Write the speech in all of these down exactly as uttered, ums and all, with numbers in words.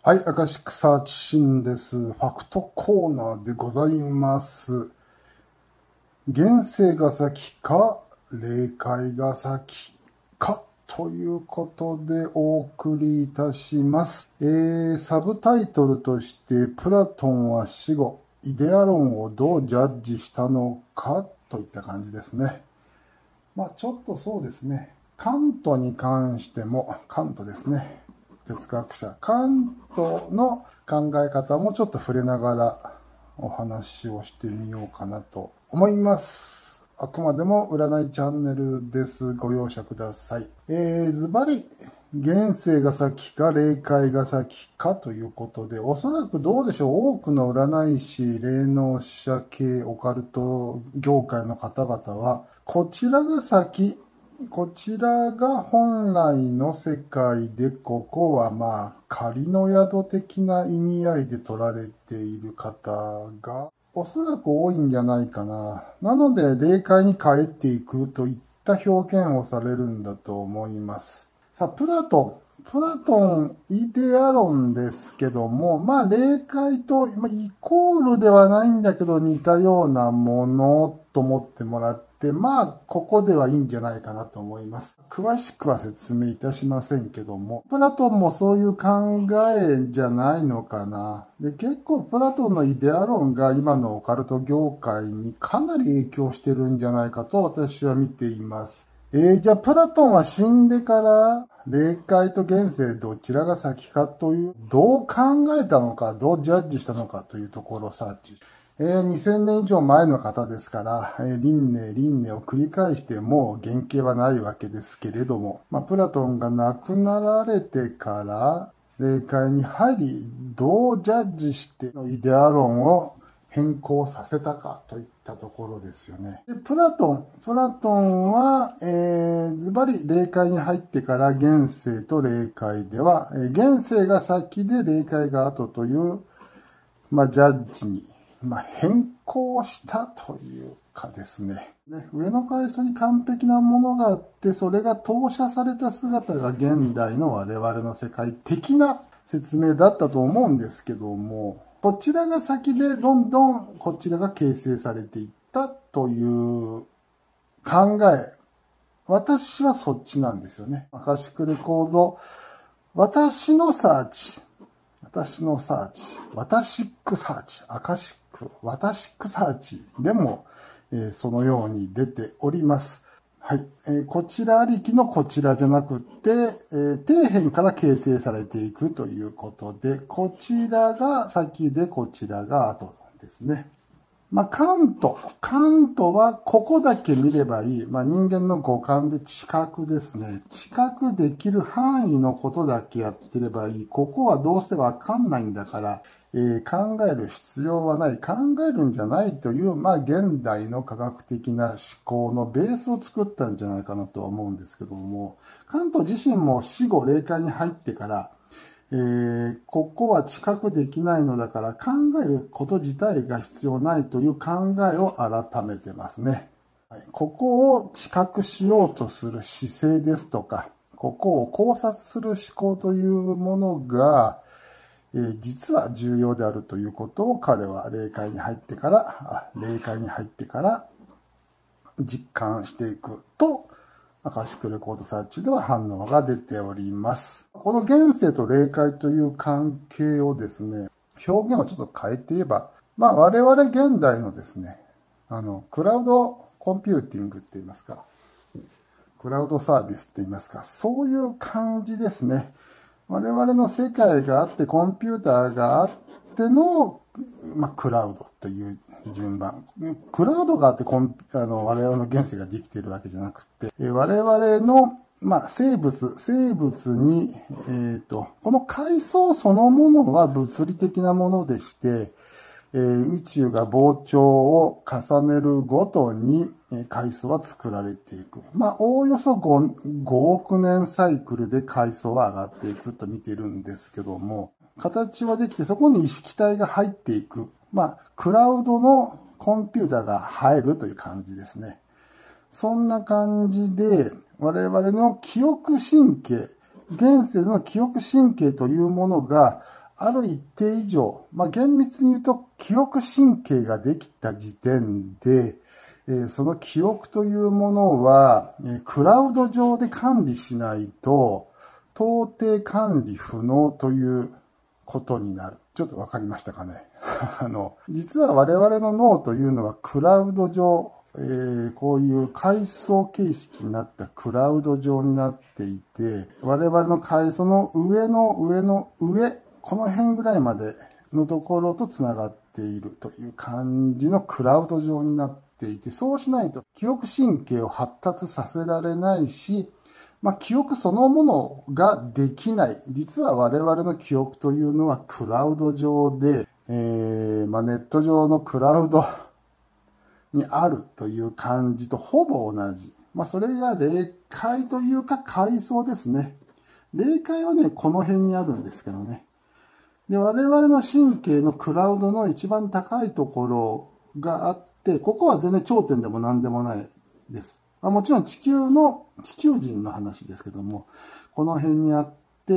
はい、アカシックサーチシンです。ファクトコーナーでございます。現世が先か、霊界が先か、ということでお送りいたします。えー、サブタイトルとして、プラトンは死後、イデア論をどうジャッジしたのか、といった感じですね。まあちょっとそうですね。カントに関しても、カントですね。哲学者カントの考え方もちょっと触れながらお話をしてみようかなと思います。あくまでも占いチャンネルです。ご容赦ください。えー、ズバリ現世が先か霊界が先かということで、おそらくどうでしょう、多くの占い師、霊能者系オカルト業界の方々はこちらが先、こちらが本来の世界で、ここはまあ仮の宿的な意味合いで取られている方がおそらく多いんじゃないかな。なので霊界に帰っていくといった表現をされるんだと思います。さあ、プラトン。プラトン、イデア論ですけども、まあ霊界とイコールではないんだけど似たようなものと思ってもらって、まあ、ここではいいんじゃないかなと思います。詳しくは説明いたしませんけども、プラトンもそういう考えじゃないのかな。で、結構プラトンのイデア論が今のオカルト業界にかなり影響してるんじゃないかと私は見ています。えー、じゃあプラトンは死んでから霊界と現世どちらが先かという、どう考えたのか、どうジャッジしたのかというところをサーチ。えー、にせんねん以上前の方ですから、えー、輪廻輪廻を繰り返しても原型はないわけですけれども、まあ、プラトンが亡くなられてから霊界に入り、どうジャッジしてイデア論を変更させたかといったところですよね。でプラトン、プラトンは、えー、ズバリ霊界に入ってから現世と霊界では、えー、現世が先で霊界が後という、まあ、ジャッジにまあ、変更したというかですね。で、上の階層に完璧なものがあって、それが投射された姿が現代の我々の世界的な説明だったと思うんですけども、こちらが先でどんどんこちらが形成されていったという考え。私はそっちなんですよね。アカシックレコード、私のサーチ。私のサーチ、私ックサーチ、アカシック、私ックサーチでも、えー、そのように出ております。はい、えー。こちらありきのこちらじゃなくて、えー、底辺から形成されていくということで、こちらが先でこちらが後ですね。まあ、カント。カントはここだけ見ればいい。まあ、人間の五感で知覚ですね。知覚できる範囲のことだけやってればいい。ここはどうせわかんないんだから、えー、考える必要はない。考えるんじゃないという、まあ、現代の科学的な思考のベースを作ったんじゃないかなとは思うんですけども、カント自身も死後霊界に入ってから、えー、ここは知覚できないのだから考えること自体が必要ないという考えを改めてますね。はい、ここを知覚しようとする姿勢ですとか、ここを考察する思考というものが、えー、実は重要であるということを彼は霊界に入ってから、あ霊界に入ってから実感していくと、アカシックレコードサーチでは反応が出ております。この現世と霊界という関係をですね、表現をちょっと変えて言えば、まあ我々現代のですね、あの、クラウドコンピューティングって言いますか、クラウドサービスって言いますか、そういう感じですね。我々の世界があって、コンピューターがあっての、まあ、クラウドという順番。クラウドがあってコン、あの、我々の現世ができているわけじゃなくて、我々の、まあ、生物、生物に、えっと、この階層そのものは物理的なものでして、えー、宇宙が膨張を重ねるごとに、えー、階層は作られていく。まあ、おおよそ 5, ごおく年サイクルで階層は上がっていくと見てるんですけども、形はできてそこに意識体が入っていく。まあ、クラウドのコンピューターが入るという感じですね。そんな感じで、我々の記憶神経、現世の記憶神経というものが、 ある一定以上、まあ、厳密に言うと記憶神経ができた時点で、えー、その記憶というものは、えー、クラウド上で管理しないと、到底管理不能ということになる。ちょっとわかりましたかね。あの、実は我々の脳というのはクラウド上、えー、こういう階層形式になったクラウド上になっていて、我々の階層の上の上の上、この辺ぐらいまでのところとつながっているという感じのクラウド上になっていて、そうしないと記憶神経を発達させられないし、まあ、記憶そのものができない。実は我々の記憶というのはクラウド上で、えーまあ、ネット上のクラウドにあるという感じとほぼ同じ。まあ、それが霊界というか階層ですね。霊界はね、この辺にあるんですけどね。で、我々の神経のクラウドの一番高いところがあって、ここは全然頂点でも何でもないです。まあ、もちろん地球の、地球人の話ですけども、この辺にあって、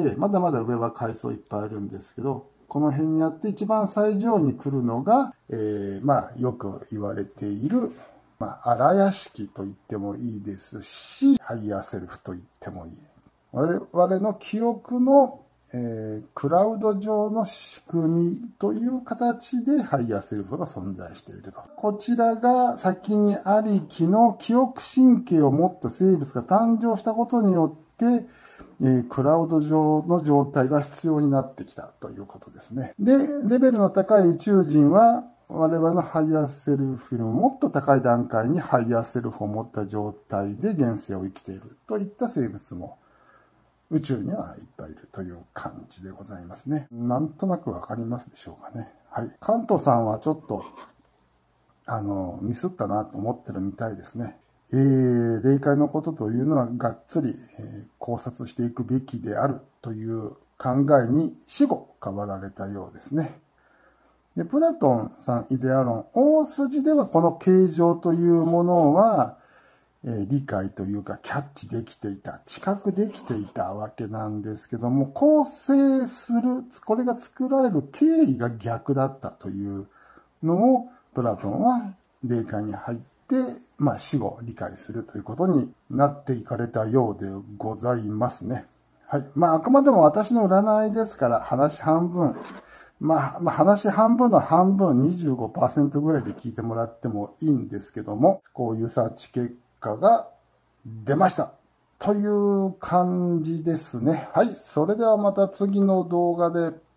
まだまだ上は階層いっぱいあるんですけど、この辺にあって一番最上に来るのが、えー、まあよく言われている、まあ荒屋敷と言ってもいいですし、ハイヤーセルフと言ってもいい。我々の記憶の、えー、クラウド上の仕組みという形でハイヤーセルフが存在していると。こちらが先にありきの記憶神経を持った生物が誕生したことによって、えー、クラウド上の状態が必要になってきたということですね。で、レベルの高い宇宙人は我々のハイヤーセルフよりももっと高い段階にハイヤーセルフを持った状態で現世を生きているといった生物も宇宙にはいっぱいいるという感じでございますね。なんとなくわかりますでしょうかね。はい。関東さんはちょっと、あの、ミスったなと思ってるみたいですね。えー、霊界のことというのはがっつり、えー、考察していくべきであるという考えに死後変わられたようですね。で、プラトンさん、イデアロン、大筋ではこの形状というものは、えー、理解というかキャッチできていた、知覚できていたわけなんですけども、構成する、これが作られる経緯が逆だったというのを、プラトンは霊界に入って、まあ死後理解するということになっていかれたようでございますね。はい。まああくまでも私の占いですから話半分。まあ、まあ、話半分の半分 にじゅうごパーセント ぐらいで聞いてもらってもいいんですけども、こういうサーチ結果が出ました。という感じですね。はい。それではまた次の動画で。